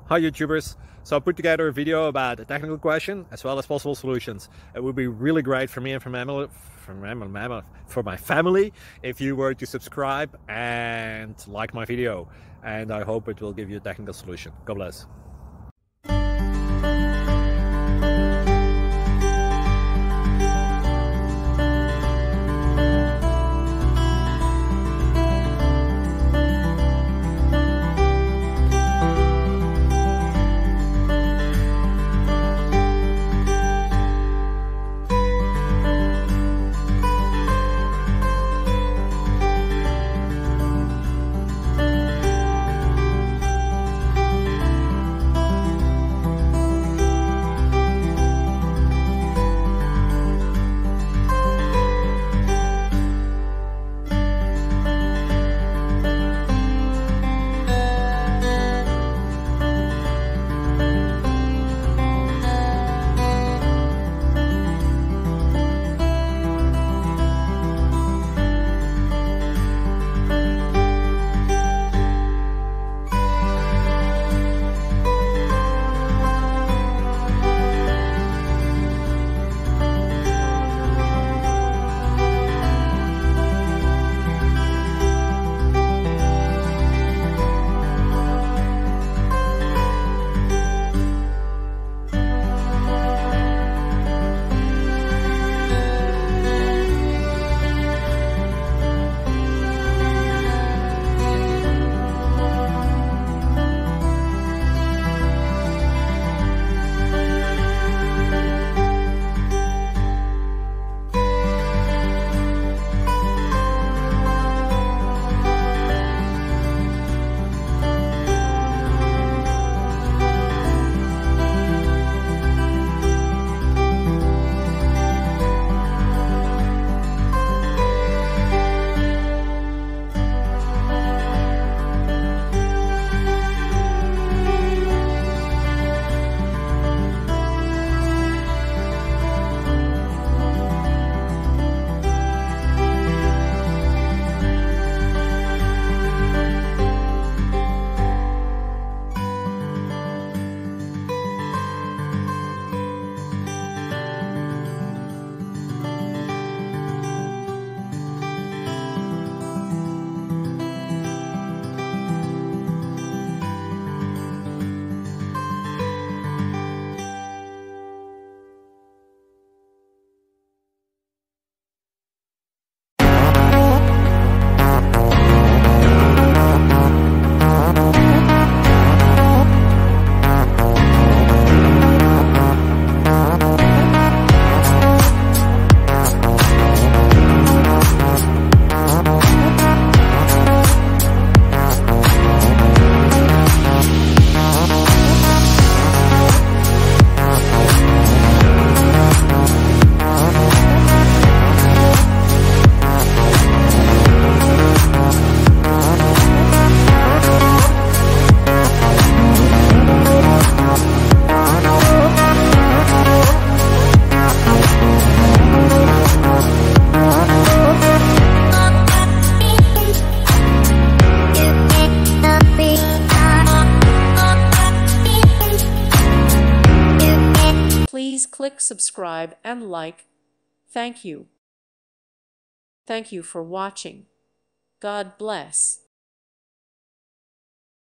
Hi YouTubers! So I put together a video about a technical question as well as possible solutions. It would be really great for me and for my family if you were to subscribe and like my video, and I hope it will give you a technical solution. God bless. Please click subscribe and like. Thank you. Thank you for watching. God bless.